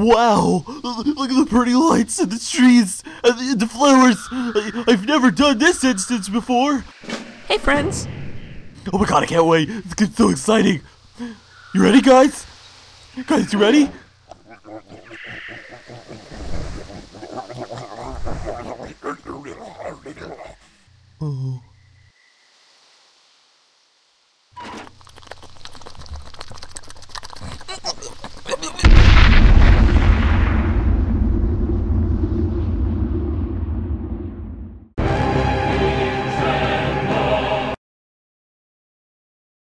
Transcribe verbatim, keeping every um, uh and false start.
Wow! Look at the pretty lights and the trees and the, the flowers. I, I've never done this instance before. Hey, friends. Oh my god, I can't wait. It's so exciting. You ready, guys? Guys, you ready? Oh.